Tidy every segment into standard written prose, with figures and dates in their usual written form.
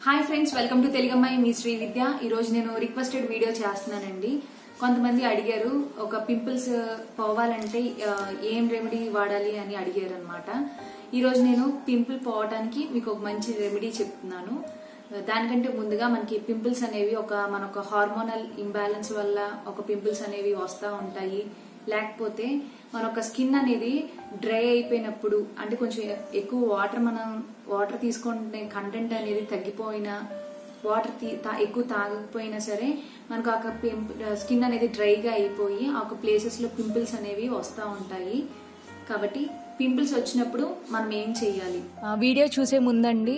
Hi friends, welcome to తెలుగమ్మాయి మీ శ్రీ విద్య. ఈ రోజు నేను రిక్వెస్టెడ్ వీడియో చేస్తున్నానండి. కొంతమంది అడిగారు ఒక పింపుల్స్ పోవాలంటే ఏం రెమెడీ వాడాలి అని అడిగారు అనమాట. ఈ రోజు నేను పింపుల్ పోవడానికి మీకు ఒక మంచి రెమెడీ చెప్తున్నాను. దానికంటే ముందుగా మనకి పింపుల్స్ అనేవి మనొక హార్మోనల్ ఇంబ్యాలెన్స్ వల్ల ఒక పింపుల్స్ అనేవి వస్తూ ఉంటాయి. లేకపోతే మనొక స్కిన్ అనేది డ్రై అయిపోయినప్పుడు, అంటే కొంచెం ఎక్కువ వాటర్ తీసుకునే కంటెంట్ అనేది తగ్గిపోయినా, వాటర్ ఎక్కువ తాగకపోయినా సరే మనకు స్కిన్ అనేది డ్రైగా అయిపోయి ఒక ప్లేసెస్ లో పింపుల్స్ అనేవి వస్తూ ఉంటాయి. కాబట్టి పింపుల్స్ వచ్చినప్పుడు మనం ఏం చేయాలి? వీడియో చూసే ముందండి,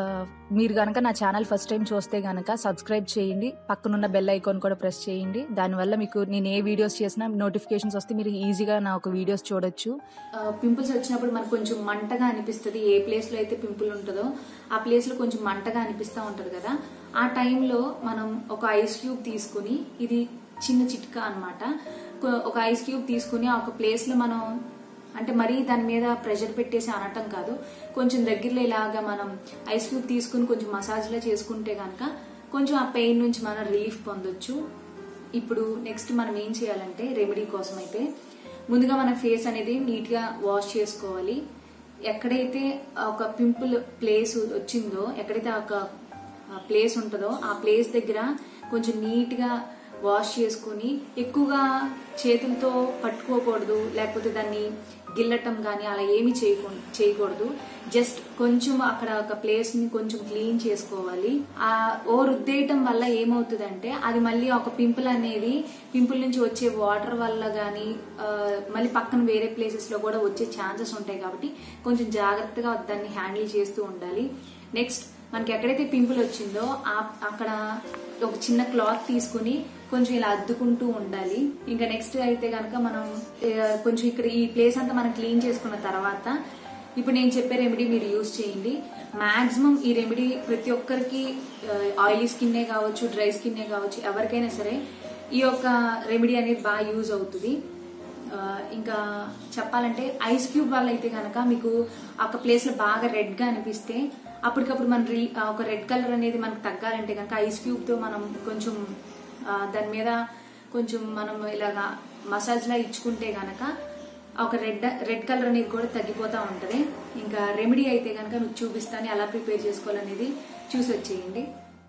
మీరు గనక నా ఛానల్ ఫస్ట్ టైం చూస్తే గనక సబ్స్క్రైబ్ చేయండి, పక్కనున్న బెల్ ఐకాన్ కూడా ప్రెస్ చేయండి. దానివల్ల మీకు నేను ఏ వీడియోస్ చేసినా నోటిఫికేషన్స్ వస్తే మీరు ఈజీగా నా ఒక వీడియోస్ చూడొచ్చు. పింపుల్స్ వచ్చినప్పుడు మనకు కొంచెం మంటగా అనిపిస్తుంది. ఏ ప్లేస్ లో అయితే పింపుల్ ఉంటుందో ఆ ప్లేస్ లో కొంచెం మంటగా అనిపిస్తూ ఉంటది కదా. ఆ టైంలో మనం ఒక ఐస్ క్యూబ్ తీసుకుని, ఇది చిన్న చిట్కా అన్నమాట, ఒక ఐస్ క్యూబ్ తీసుకుని ఒక ప్లేస్ లో మనం, అంటే మరీ దాని మీద ప్రెషర్ పెట్టేసి అనటం కాదు, కొంచెం దగ్గరలో ఇలాగా మనం ఐస్ క్యూబ్ తీసుకుని కొంచెం మసాజ్ లా చేసుకుంటే గనక కొంచెం ఆ పెయిన్ నుంచి మనం రిలీఫ్ పొందొచ్చు. ఇప్పుడు నెక్స్ట్ మనం ఏం చేయాలంటే, రెమెడీ కోసం అయితే ముందుగా మన ఫేస్ అనేది నీట్ గా వాష్ చేసుకోవాలి. ఎక్కడైతే ఒక పింపుల్ ప్లేస్ వచ్చిందో, ఎక్కడైతే ఒక ప్లేస్ ఉంటుందో ఆ ప్లేస్ దగ్గర కొంచెం నీట్ గా వాష్ చేసుకుని, ఎక్కువగా చేతులతో పట్టుకోకూడదు, లేకపోతే దాన్ని గిల్లటం కానీ అలా ఏమి చేయకూడదు. జస్ట్ కొంచెం అక్కడ ఒక ప్లేస్ ని కొంచెం క్లీన్ చేసుకోవాలి. ఓ రుద్దేయటం వల్ల ఏమవుతుందంటే అది మళ్ళీ ఒక పింపుల్ నుంచి వచ్చే వాటర్ వల్ల గానీ మళ్ళీ పక్కన వేరే ప్లేసెస్ లో కూడా వచ్చే ఛాన్సెస్ ఉంటాయి. కాబట్టి కొంచెం జాగ్రత్తగా దాన్ని హ్యాండిల్ చేస్తూ ఉండాలి. నెక్స్ట్ మనకి ఎక్కడైతే పింపుల్ వచ్చిందో అక్కడ ఒక చిన్న క్లాత్ తీసుకుని కొంచెం ఇలా అద్దుకుంటూ ఉండాలి. ఇంకా నెక్స్ట్ అయితే గనక మనం కొంచెం ఇక్కడ ఈ ప్లేస్ అంతా మనం క్లీన్ చేసుకున్న తర్వాత ఇప్పుడు నేను చెప్పే రెమెడీ మీరు యూజ్ చేయండి. మాక్సిమం ఈ రెమెడీ ప్రతి ఒక్కరికి, ఆయిలీ స్కిన్నే కావచ్చు, డ్రై స్కిన్నే కావచ్చు, ఎవరికైనా సరే ఈ యొక్క రెమెడీ అనేది బాగా యూజ్ అవుతుంది. ఇంకా చెప్పాలంటే ఐస్ క్యూబ్ వల్ల అయితే గనక మీకు ఒక ప్లేస్ లో బాగా రెడ్ గా అనిపిస్తే అప్పటికప్పుడు మన ఒక రెడ్ కలర్ అనేది మనకు తగ్గాలంటే కనుక ఐస్ క్యూబ్ తో మనం కొంచెం దాని మీద కొంచెం మనం ఇలాగా మసాజ్ లా ఇచ్చుకుంటే గనక ఒక రెడ్ కలర్ అనేది కూడా తగ్గిపోతా ఉంటది. ఇంకా రెమెడీ అయితే గనక మీకు చూపిస్తాను, ఎలా ప్రిపేర్ చేసుకోవాలనేది చూసి వచ్చేయండి.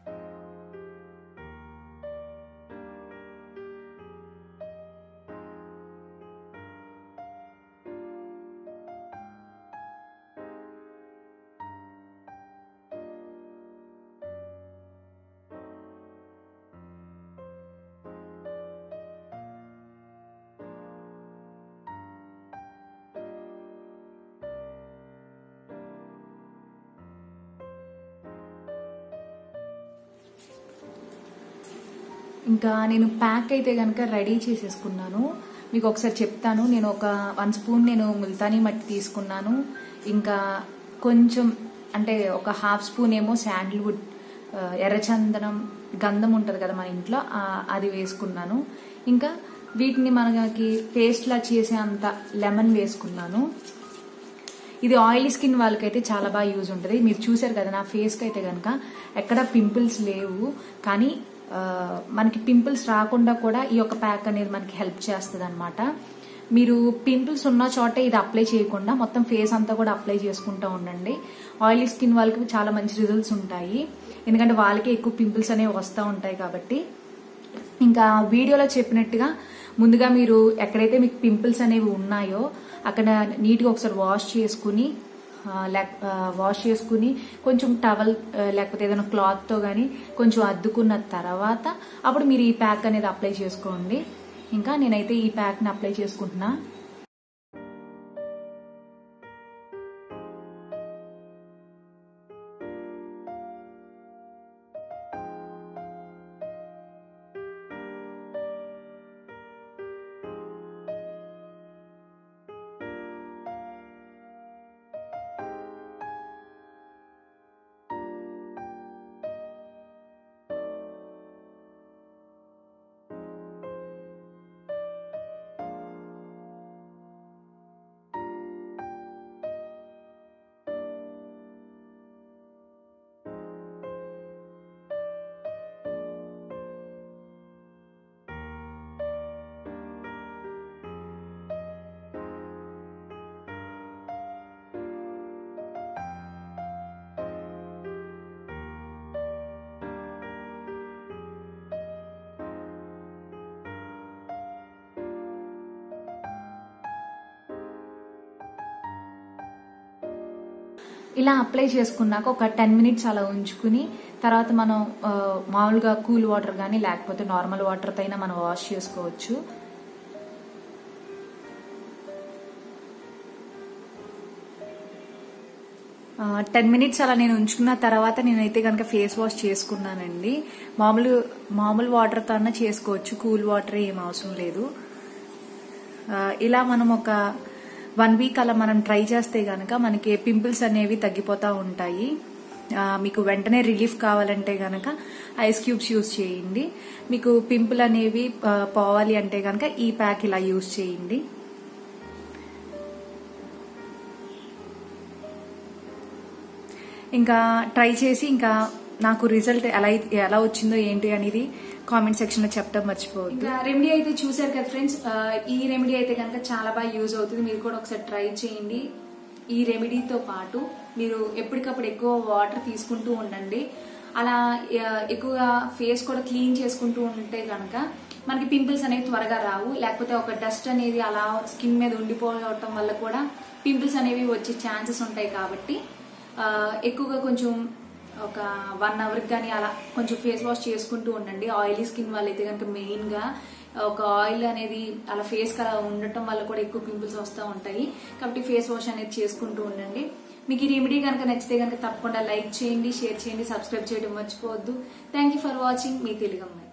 ఇంకా నేను ప్యాక్ అయితే గనక రెడీ చేసేసుకున్నాను. మీకు ఒకసారి చెప్తాను. నేను ఒక 1 స్పూన్ నేను ముల్తానీ మట్టి తీసుకున్నాను. ఇంకా కొంచెం, అంటే ఒక 1/2 స్పూన్ ఏమో శాండిల్వుడ్, ఎర్రచందనం గంధం ఉంటది కదా మన ఇంట్లో, అది వేసుకున్నాను. ఇంకా వీటిని మనకి పేస్ట్ లా చేసే అంత లెమన్ వేసుకున్నాను. ఇది ఆయిలీ స్కిన్ వాళ్ళకైతే చాలా బాగా యూజ్ ఉంటుంది. మీరు చూసారు కదా, నా ఫేస్ కి అయితే గనక ఎక్కడ పింపుల్స్ లేవు. కానీ మనకి పింపుల్స్ రాకుండా కూడా ఈ యొక్క ప్యాక్ అనేది మనకి హెల్ప్ చేస్తుంది అనమాట. మీరు పింపుల్స్ ఉన్న చోటే ఇది అప్లై చేయకుండా మొత్తం ఫేస్ అంతా కూడా అప్లై చేసుకుంటూ ఉండండి. ఆయిలీ స్కిన్ వాళ్ళకి చాలా మంచి రిజల్ట్స్ ఉంటాయి, ఎందుకంటే వాళ్ళకే ఎక్కువ పింపుల్స్ అనేవి వస్తూ ఉంటాయి. కాబట్టి ఇంకా వీడియోలో చెప్పినట్టుగా ముందుగా మీరు ఎక్కడైతే మీకు పింపుల్స్ అనేవి ఉన్నాయో అక్కడ నీట్గా ఒకసారి వాష్ చేసుకుని కొంచెం టవల్ లేకపోతే ఏదైనా క్లాత్ తో గానీ కొంచెం అద్దుకున్న తర్వాత అప్పుడు మీరు ఈ ప్యాక్ అనేది అప్లై చేసుకోండి. ఇంకా నేనైతే ఈ ప్యాక్ ని అప్లై చేసుకుంటున్నా. ఇలా అప్లై చేసుకున్నాక ఒక 10 మినిట్స్ అలా ఉంచుకుని తర్వాత మనం మామూలుగా కూల్ వాటర్ కానీ లేకపోతే నార్మల్ వాటర్తో అయినా మనం వాష్ చేసుకోవచ్చు. టెన్ మినిట్స్ అలా నేను ఉంచుకున్న తర్వాత నేనైతే కనుక ఫేస్ వాష్ చేసుకున్నానండి. మామూలు వాటర్తో అన్నా చేసుకోవచ్చు, కూల్ వాటర్ ఏం అవసరం లేదు. ఇలా మనం ఒక 1 వీక్ అలా మనం ట్రై చేస్తే గనక మనకి పింపుల్స్ అనేవి తగ్గిపోతూ ఉంటాయి. మీకు వెంటనే రిలీఫ్ కావాలంటే గనక ఐస్ క్యూబ్స్ యూజ్ చేయండి. మీకు పింపుల్ అనేవి పోవాలి అంటే గనక ఈ ప్యాక్ ఇలా యూజ్ చేయండి. ఇంకా ట్రై చేసి ఇంకా నాకు రిజల్ట్ ఎలా వచ్చిందో ఏంటి అనేది కామెంట్ సెక్షన్ లో చెప్పడం మర్చిపోవద్దు. ఇంకా రెమెడీ అయితే చూసారు కదా ఫ్రెండ్స్, ఈ రెమెడీ అయితే కనుక చాలా బాగా యూజ్ అవుతుంది. మీరు కూడా ఒకసారి ట్రై చేయండి. ఈ రెమెడీతో పాటు మీరు ఎప్పటికప్పుడు ఎక్కువ వాటర్ తీసుకుంటూ ఉండండి. అలా ఎక్కువగా ఫేస్ కూడా క్లీన్ చేసుకుంటూ ఉంటే కనుక మనకి పింపుల్స్ అనేవి త్వరగా రావు. లేకపోతే ఒక డస్ట్ అనేది అలా స్కిన్ మీద ఉండిపోవటం వల్ల కూడా పింపుల్స్ అనేవి వచ్చే ఛాన్సెస్ ఉంటాయి. కాబట్టి ఎక్కువగా కొంచెం ఒక 1 అవర్కి కానీ అలా కొంచెం ఫేస్ వాష్ చేసుకుంటూ ఉండండి. ఆయిలీ స్కిన్ వాళ్ళైతే కనుక మెయిన్ గా ఒక ఆయిల్ అనేది అలా ఫేస్ కి అలా ఉండటం వల్ల కూడా ఎక్కువ పింపుల్స్ వస్తూ ఉంటాయి. కాబట్టి ఫేస్ వాష్ అనేది చేసుకుంటూ ఉండండి. మీకు ఈ రెమెడీ కనుక నచ్చితే కనుక తప్పకుండా లైక్ చేయండి, షేర్ చేయండి, సబ్స్క్రైబ్ చేయడం మర్చిపోవద్దు. Thank you for watching. మీ తెలుగు అమ్మాయి.